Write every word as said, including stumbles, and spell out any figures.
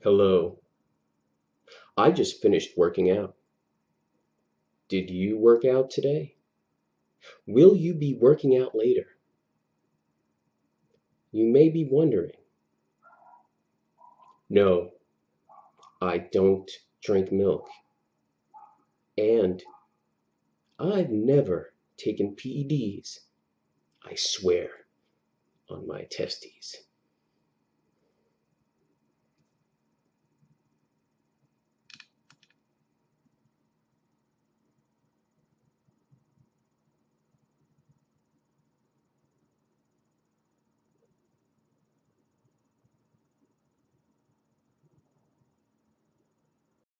Hello. I just finished working out. Did you work out today? Will you be working out later? You may be wondering. No, I don't drink milk. And I've never taken P E Ds. I swear on my testes.